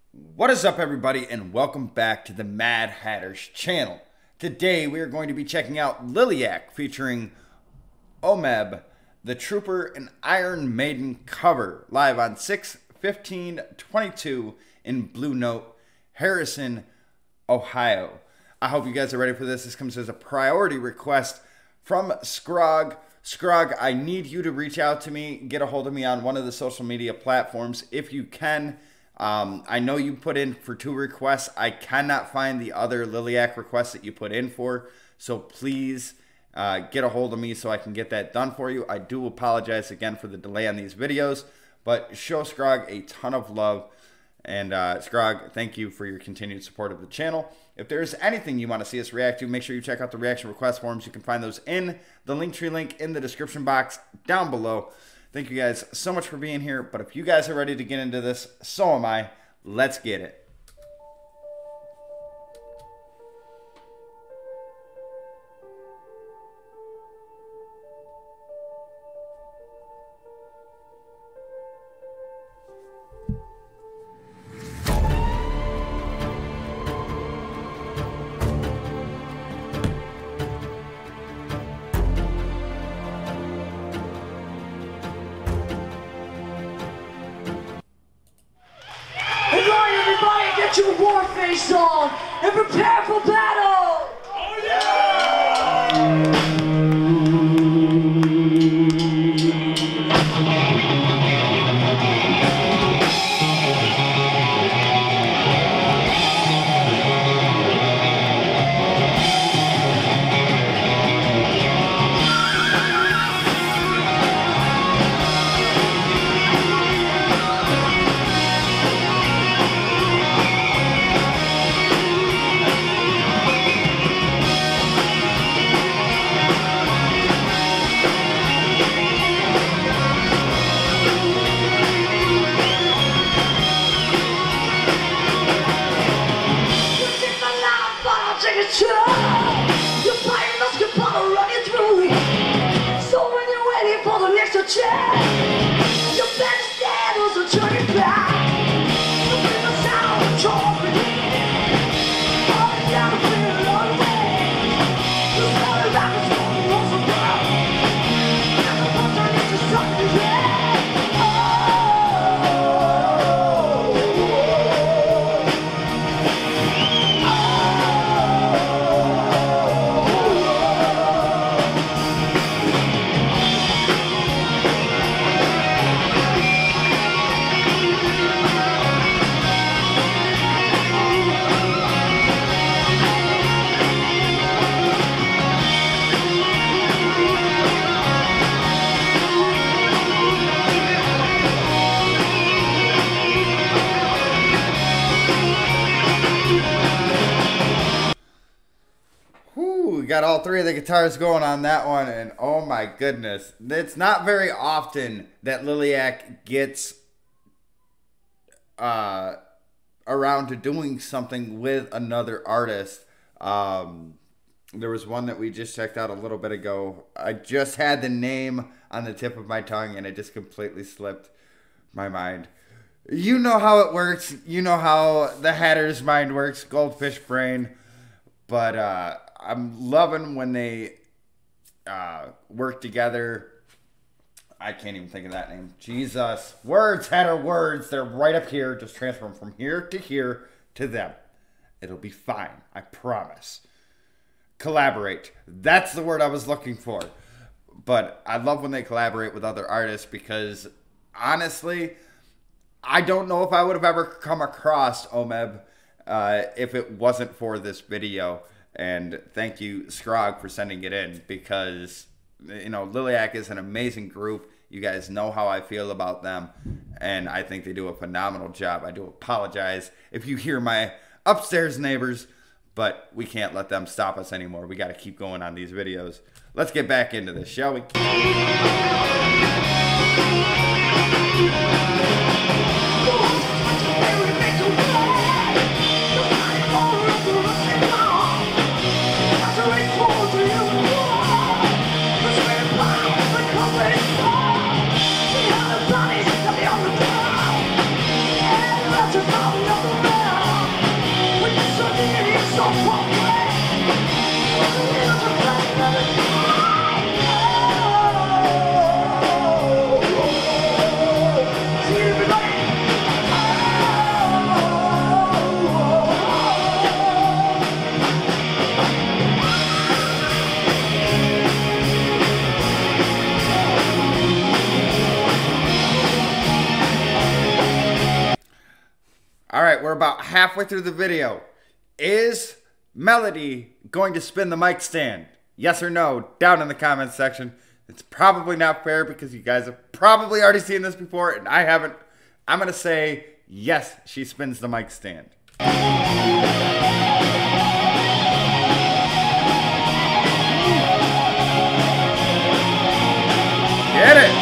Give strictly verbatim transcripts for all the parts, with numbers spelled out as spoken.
What is up, everybody, and welcome back to the Mad Hatters channel. Today we are going to be checking out Liliac featuring Omeb, the Trooper and Iron Maiden cover, live on six fifteen twenty-two in Blue Note, Harrison, Ohio. I hope you guys are ready for this. This comes as a priority request from Scrog. Scrog, I need you to reach out to me, get a hold of me on one of the social media platforms if you can. Um, I know you put in for two requests. I cannot find the other Liliac requests that you put in for. So please uh, get a hold of me so I can get that done for you. I do apologize again for the delay on these videos, but show Scrog a ton of love. And uh, Scrog, thank you for your continued support of the channel. If there's anything you want to see us react to, make sure you check out the reaction request forums. You can find those in the Linktree link in the description box down below. Thank you guys so much for being here. But if you guys are ready to get into this, so am I. Let's get it. Get your war face on and prepare for battle! Oh yeah! You're fighting us, you're gonna run it through. So when you're ready for the next attack, you better stand or so turn it back. You bring the sound of trumpet, all the down the field on the way. The story back is going to roll down, and the monster needs to suck his head. Got all three of the guitars going on that one, and oh my goodness, it's not very often that Liliac gets uh, around to doing something with another artist. Um, there was one that we just checked out a little bit ago. I just had the name on the tip of my tongue, and it just completely slipped my mind. You know how it works. You know how the Hatter's mind works, goldfish brain. But uh, I'm loving when they uh, work together. I can't even think of that name. Jesus. Words, Hatter, words. They're right up here. Just transfer them from here to here to them. It'll be fine. I promise. Collaborate. That's the word I was looking for. But I love when they collaborate with other artists because, honestly, I don't know if I would have ever come across Omeb Uh, if it wasn't for this video. And thank you, Scrog, for sending it in because, you know, Liliac is an amazing group. You guys know how I feel about them, and I think they do a phenomenal job. I do apologize if you hear my upstairs neighbors, but we can't let them stop us anymore. We got to keep going on these videos. Let's get back into this, shall we? Bodies, on the ground, and let's just All right, we're about halfway through the video. Is Melody going to spin the mic stand? Yes or no? Down in the comments section. It's probably not fair because you guys have probably already seen this before and I haven't. I'm going to say yes, she spins the mic stand. Get it!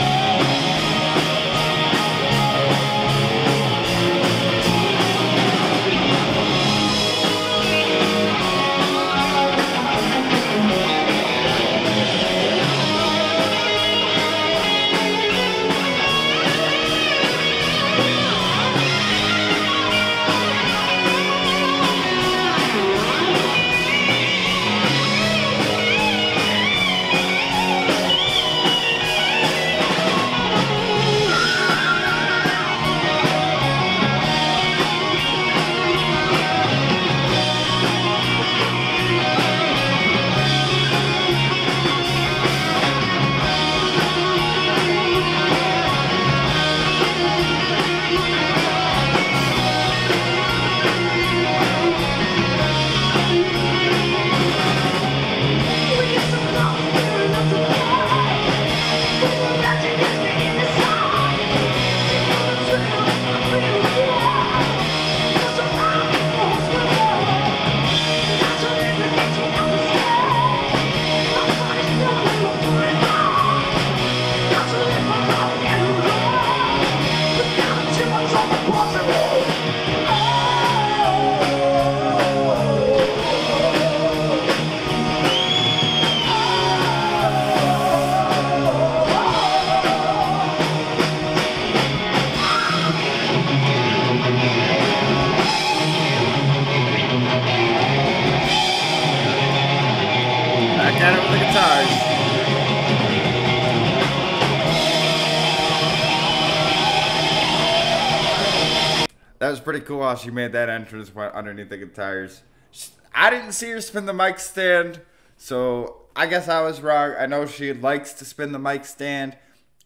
That was pretty cool how she made that entrance underneath the guitars. I didn't see her spin the mic stand, so I guess I was wrong. I know she likes to spin the mic stand.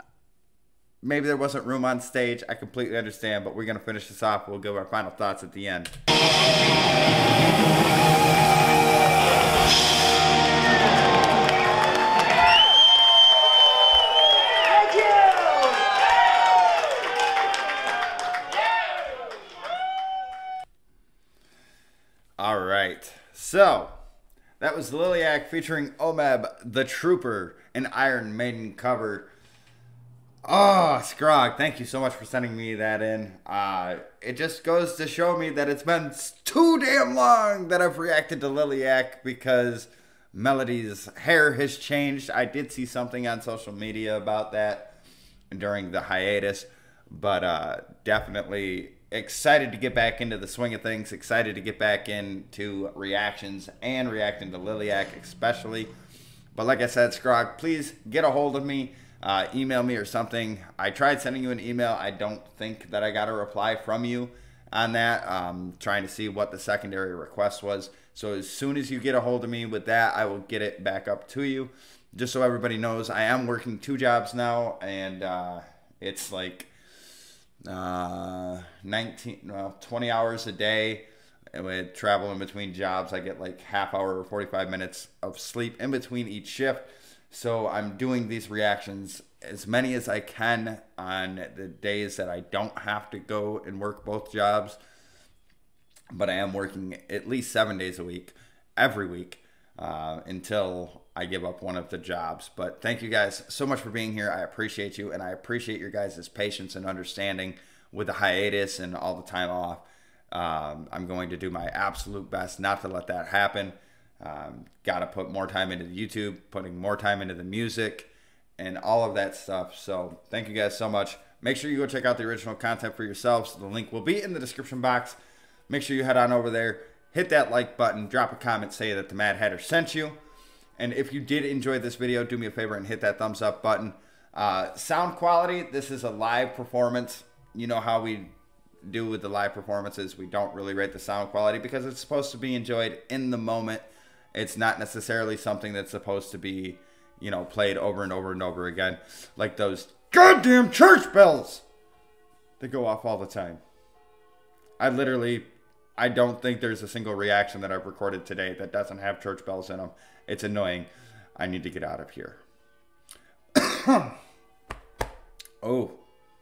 Maybe there wasn't room on stage. I completely understand, but we're going to finish this off. We'll give our final thoughts at the end. All right, so that was Liliac featuring Omeb the Trooper, an Iron Maiden cover. Oh, Scrog, thank you so much for sending me that in. Uh, it just goes to show me that it's been too damn long that I've reacted to Liliac because Melody's hair has changed. I did see something on social media about that during the hiatus, but uh, definitely excited to get back into the swing of things, excited to get back into reactions and reacting to Liliac especially. But like I said, Scrog, please get a hold of me, uh, email me or something. I tried sending you an email. I don't think that I got a reply from you on that. Um, trying to see what the secondary request was. So as soon as you get a hold of me with that, I will get it back up to you. Just so everybody knows, I am working two jobs now, and uh, it's like uh nineteen well twenty hours a day, and with travel in between jobs I get like half hour or forty-five minutes of sleep in between each shift. So I'm doing these reactions as many as I can on the days that I don't have to go and work both jobs, but I am working at least seven days a week every week uh until I give up one of the jobs. But thank you guys so much for being here. I appreciate you, and I appreciate your guys' patience and understanding with the hiatus and all the time off. Um, I'm going to do my absolute best not to let that happen. Um, Got to put more time into the YouTube, putting more time into the music, and all of that stuff. So thank you guys so much. Make sure you go check out the original content for yourselves. The link will be in the description box. Make sure you head on over there, hit that like button, drop a comment, say that the Mad Hatter sent you. And if you did enjoy this video, do me a favor and hit that thumbs up button. Uh, sound quality, this is a live performance. You know how we do with the live performances. We don't really rate the sound quality because it's supposed to be enjoyed in the moment. It's not necessarily something that's supposed to be, you know, played over and over and over again. Like those goddamn church bells that go off all the time. I literally, I don't think there's a single reaction that I've recorded today that doesn't have church bells in them. It's annoying. I need to get out of here. Oh.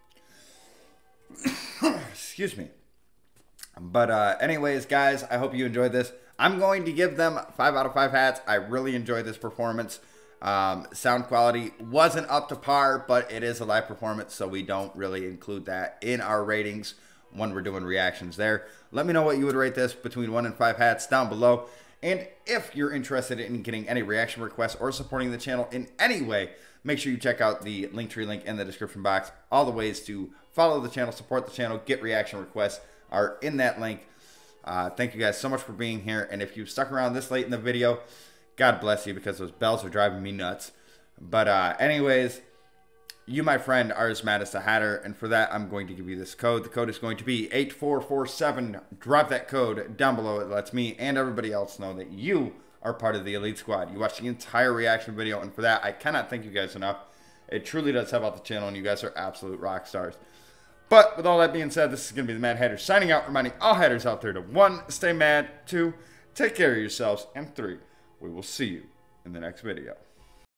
Excuse me. But uh, anyways, guys, I hope you enjoyed this. I'm going to give them five out of five hats. I really enjoyed this performance. Um, sound quality wasn't up to par, but it is a live performance, so we don't really include that in our ratings when we're doing reactions there. Let me know what you would rate this between one and five hats down below. And if you're interested in getting any reaction requests or supporting the channel in any way, make sure you check out the Linktree link in the description box. All the ways to follow the channel, support the channel, get reaction requests are in that link. Uh, thank you guys so much for being here. And if you stuck around this late in the video, God bless you, because those bells are driving me nuts. But uh, anyways, you, my friend, are as mad as the Hatter. And for that, I'm going to give you this code. The code is going to be eight four four seven. Drop that code down below. It lets me and everybody else know that you are part of the Elite Squad. You watched the entire reaction video. And for that, I cannot thank you guys enough. It truly does help out the channel. And you guys are absolute rock stars. But with all that being said, this is going to be the Mad Hatter signing out, reminding all Hatters out there to one, stay mad, two, take care of yourselves, and three, we will see you in the next video.